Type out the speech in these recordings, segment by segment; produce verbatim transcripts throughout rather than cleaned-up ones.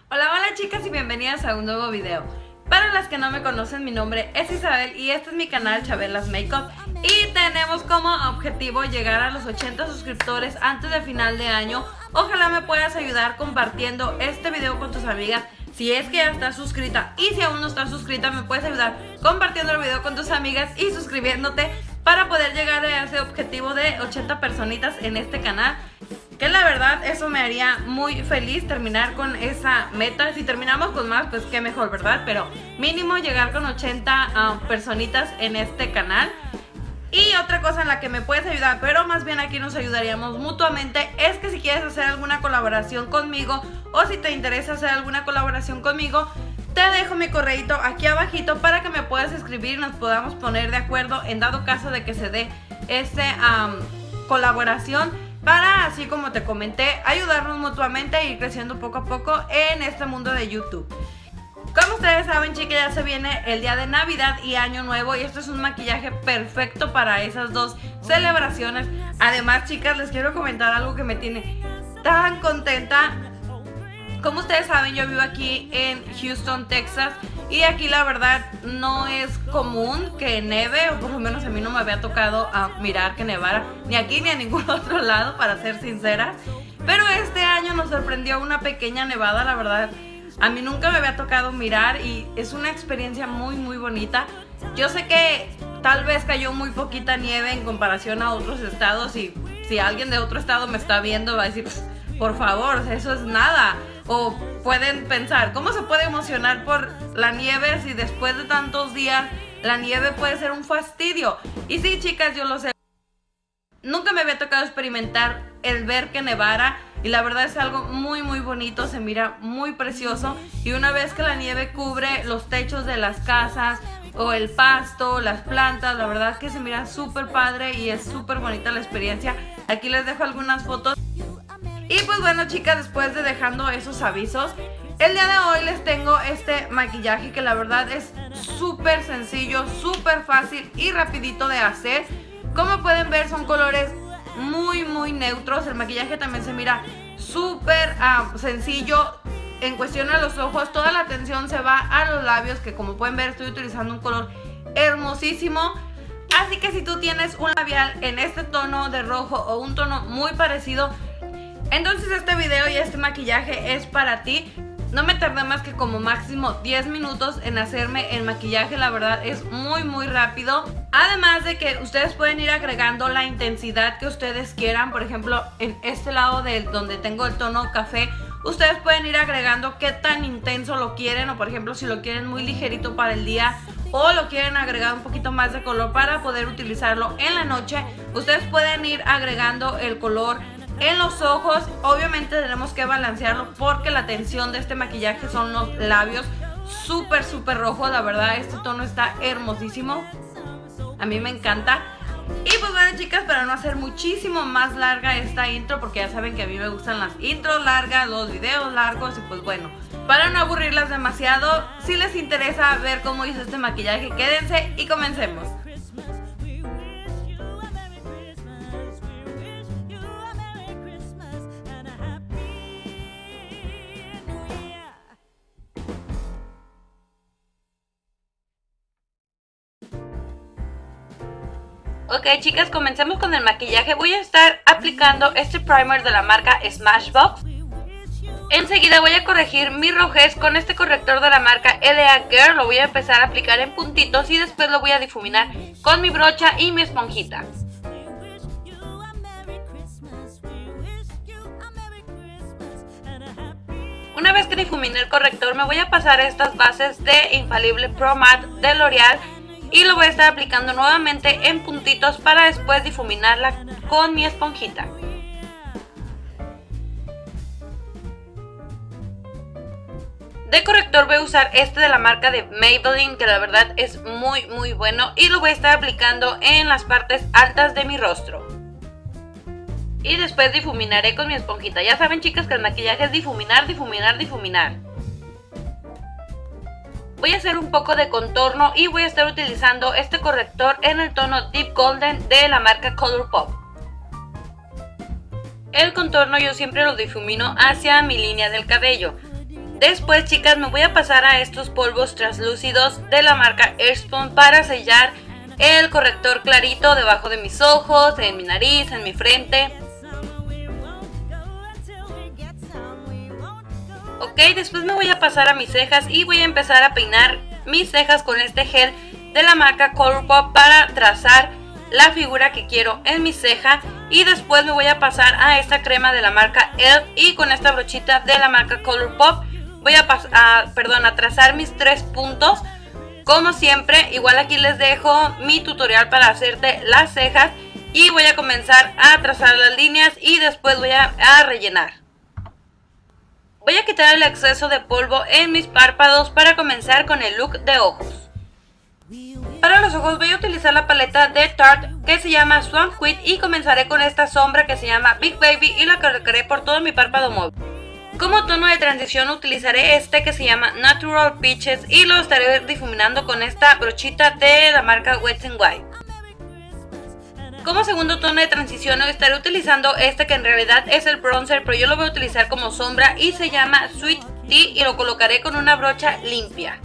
Hola, hola chicas y bienvenidas a un nuevo video. Para las que no me conocen, mi nombre es Isabel y este es mi canal Chabelas Makeup. Y tenemos como objetivo llegar a los ochenta suscriptores antes de final de año. Ojalá me puedas ayudar compartiendo este video con tus amigas si es que ya estás suscrita. Y si aún no estás suscrita, me puedes ayudar compartiendo el video con tus amigas y suscribiéndote para poder llegar a ese objetivo de ochenta personitas en este canal. Que la verdad eso me haría muy feliz terminar con esa meta. Si terminamos con más, pues qué mejor, ¿verdad? Pero mínimo llegar con ochenta uh, personitas en este canal. Y otra cosa en la que me puedes ayudar, pero más bien aquí nos ayudaríamos mutuamente, es que si quieres hacer alguna colaboración conmigo o si te interesa hacer alguna colaboración conmigo, te dejo mi correíto aquí abajito para que me puedas escribir y nos podamos poner de acuerdo en dado caso de que se dé esta um, colaboración, para, así como te comenté, ayudarnos mutuamente e ir creciendo poco a poco en este mundo de YouTube. Como ustedes saben, chicas, ya se viene el día de Navidad y Año Nuevo y esto es un maquillaje perfecto para esas dos celebraciones. Además, chicas, les quiero comentar algo que me tiene tan contenta. Como ustedes saben, yo vivo aquí en Houston, Texas, y aquí la verdad no es común que neve, o por lo menos a mí no me había tocado a mirar que nevara, ni aquí ni en ningún otro lado, para ser sincera. Pero este año nos sorprendió una pequeña nevada, la verdad. A mí nunca me había tocado mirar y es una experiencia muy muy bonita. Yo sé que tal vez cayó muy poquita nieve en comparación a otros estados, y si alguien de otro estado me está viendo va a decir, por favor, eso es nada. O pueden pensar, ¿cómo se puede emocionar por la nieve si después de tantos días la nieve puede ser un fastidio? Y sí, chicas, yo lo sé. Nunca me había tocado experimentar el ver que nevara y la verdad es algo muy muy bonito, se mira muy precioso. Y una vez que la nieve cubre los techos de las casas o el pasto, las plantas, la verdad es que se mira súper padre y es súper bonita la experiencia. Aquí les dejo algunas fotos. Y pues bueno, chicas, después de dejando esos avisos, el día de hoy les tengo este maquillaje que la verdad es súper sencillo, súper fácil y rapidito de hacer. Como pueden ver, son colores muy muy neutros. El maquillaje también se mira súper uh, sencillo. En cuestión a los ojos, toda la atención se va a los labios, que como pueden ver estoy utilizando un color hermosísimo. Así que si tú tienes un labial en este tono de rojo o un tono muy parecido, entonces este video y este maquillaje es para ti. No me tardé más que como máximo diez minutos en hacerme el maquillaje, la verdad es muy muy rápido. Además de que ustedes pueden ir agregando la intensidad que ustedes quieran. Por ejemplo, en este lado de donde tengo el tono café, ustedes pueden ir agregando qué tan intenso lo quieren. O por ejemplo, si lo quieren muy ligerito para el día o lo quieren agregar un poquito más de color para poder utilizarlo en la noche, ustedes pueden ir agregando el color en los ojos. Obviamente tenemos que balancearlo porque la tensión de este maquillaje son los labios súper súper rojos. La verdad este tono está hermosísimo, a mí me encanta. Y pues bueno, chicas, para no hacer muchísimo más larga esta intro, porque ya saben que a mí me gustan las intros largas, los videos largos, y pues bueno, para no aburrirlas demasiado, si les interesa ver cómo hice este maquillaje, quédense y comencemos. Ok, chicas, comencemos con el maquillaje. Voy a estar aplicando este primer de la marca Smashbox. Enseguida voy a corregir mi rojez con este corrector de la marca L A Girl. Lo voy a empezar a aplicar en puntitos y después lo voy a difuminar con mi brocha y mi esponjita. Una vez que difumine el corrector, me voy a pasar estas bases de Infallible Pro Matte de L'Oreal y lo voy a estar aplicando nuevamente en puntitos para después difuminarla con mi esponjita. De corrector voy a usar este de la marca de Maybelline, que la verdad es muy muy bueno, y lo voy a estar aplicando en las partes altas de mi rostro. Y después difuminaré con mi esponjita. Ya saben, chicas, que el maquillaje es difuminar, difuminar, difuminar. Voy a hacer un poco de contorno y voy a estar utilizando este corrector en el tono Deep Golden de la marca Colourpop. El contorno yo siempre lo difumino hacia mi línea del cabello. Después, chicas, me voy a pasar a estos polvos translúcidos de la marca Airspun para sellar el corrector clarito debajo de mis ojos, en mi nariz, en mi frente. Ok, después me voy a pasar a mis cejas y voy a empezar a peinar mis cejas con este gel de la marca Colourpop para trazar la figura que quiero en mi ceja. Y después me voy a pasar a esta crema de la marca E L F y con esta brochita de la marca Colourpop voy a, a, perdón, a trazar mis tres puntos. Como siempre, igual aquí les dejo mi tutorial para hacerte las cejas y voy a comenzar a trazar las líneas y después voy a, a rellenar. Voy a quitar el exceso de polvo en mis párpados para comenzar con el look de ojos. Para los ojos voy a utilizar la paleta de Tarte que se llama Swan Queen y comenzaré con esta sombra que se llama Big Baby y la colocaré por todo mi párpado móvil. Como tono de transición utilizaré este que se llama Natural Peaches y lo estaré difuminando con esta brochita de la marca Wet n Wild. Como segundo tono de transición estaré utilizando este que en realidad es el bronzer, pero yo lo voy a utilizar como sombra y se llama Sweet Tea y lo colocaré con una brocha limpia.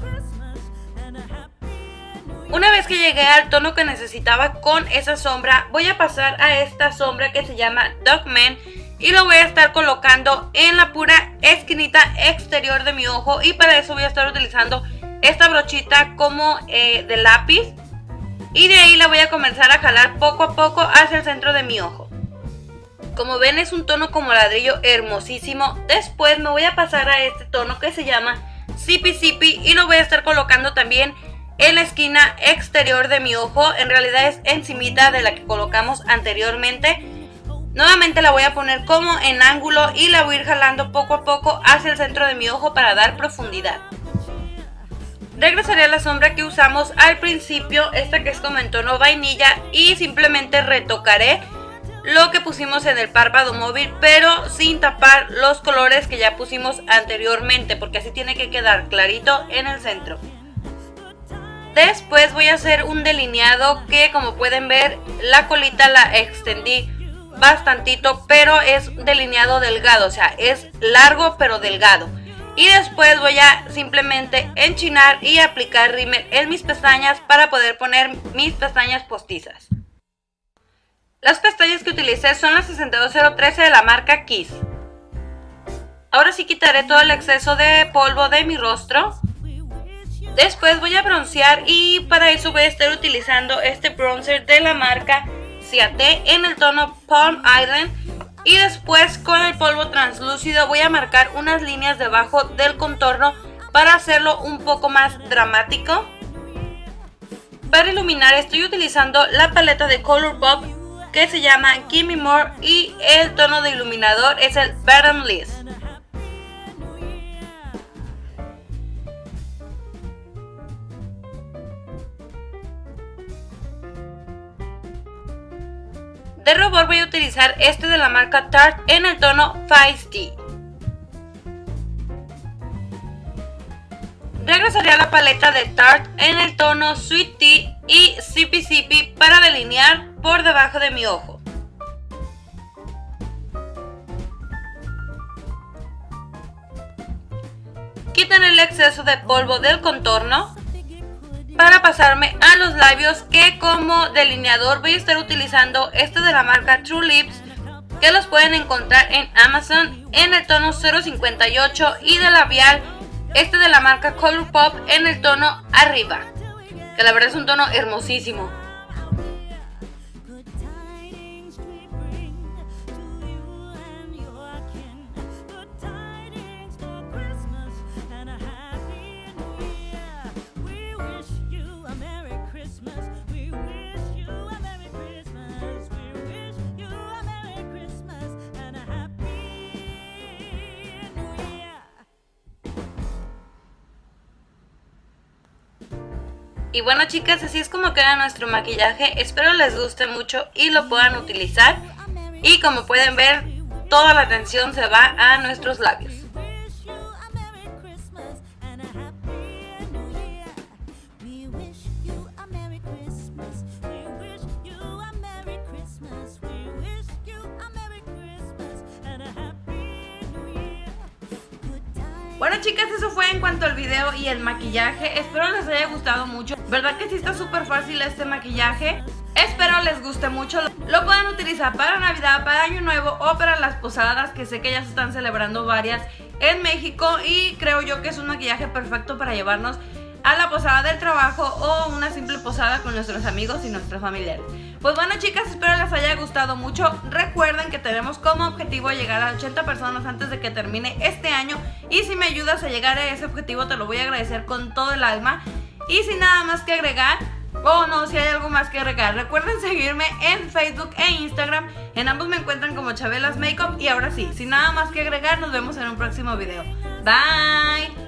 Una vez que llegué al tono que necesitaba con esa sombra, voy a pasar a esta sombra que se llama Dogman y lo voy a estar colocando en la pura esquinita exterior de mi ojo y para eso voy a estar utilizando esta brochita como eh, de lápiz. Y de ahí la voy a comenzar a jalar poco a poco hacia el centro de mi ojo. Como ven es un tono como ladrillo hermosísimo. Después me voy a pasar a este tono que se llama Sippy Sippy y lo voy a estar colocando también en la esquina exterior de mi ojo. En realidad es encimita de la que colocamos anteriormente. Nuevamente la voy a poner como en ángulo y la voy a ir jalando poco a poco hacia el centro de mi ojo para dar profundidad. Regresaré a la sombra que usamos al principio, esta que es como en tono vainilla, y simplemente retocaré lo que pusimos en el párpado móvil, pero sin tapar los colores que ya pusimos anteriormente, porque así tiene que quedar clarito en el centro. Después voy a hacer un delineado que, como pueden ver, la colita la extendí bastantito, pero es delineado delgado, o sea, es largo pero delgado. Y después voy a simplemente enchinar y aplicar rímel en mis pestañas para poder poner mis pestañas postizas. Las pestañas que utilicé son las sesenta y dos cero trece de la marca Kiss. Ahora sí quitaré todo el exceso de polvo de mi rostro. Después voy a broncear y para eso voy a estar utilizando este bronzer de la marca Ciate en el tono Palm Island. Y después con el polvo translúcido voy a marcar unas líneas debajo del contorno para hacerlo un poco más dramático. Para iluminar estoy utilizando la paleta de Colourpop que se llama Gimme More y el tono de iluminador es el Bottomless. De rubor voy a utilizar este de la marca Tarte en el tono Feisty. Regresaré a la paleta de Tarte en el tono Sweet Tea y Sippy Sippy para delinear por debajo de mi ojo. Quitan el exceso de polvo del contorno para pasarme a los labios, que como delineador voy a estar utilizando este de la marca True Lips, que los pueden encontrar en Amazon en el tono cero cincuenta y ocho, y de labial este de la marca Colourpop en el tono Arriba, que la verdad es un tono hermosísimo. Y bueno, chicas, así es como queda nuestro maquillaje. Espero les guste mucho y lo puedan utilizar. Y como pueden ver, toda la atención se va a nuestros labios. Bueno chicas, eso fue en cuanto al video y el maquillaje. Espero les haya gustado mucho. ¿Verdad que sí está súper fácil este maquillaje? Espero les guste mucho. Lo pueden utilizar para Navidad, para Año Nuevo o para las posadas, que sé que ya se están celebrando varias en México. Y creo yo que es un maquillaje perfecto para llevarnos a la posada del trabajo o una simple posada con nuestros amigos y nuestros familiares. Pues bueno chicas, espero les haya gustado mucho. Recuerden que tenemos como objetivo llegar a ochenta personas antes de que termine este año. Y si me ayudas a llegar a ese objetivo te lo voy a agradecer con todo el alma. Y sin nada más que agregar, o oh, no, si hay algo más que agregar, recuerden seguirme en Facebook e Instagram. En ambos me encuentran como Chabelas Makeup. Y ahora sí, sin nada más que agregar, nos vemos en un próximo video. Bye.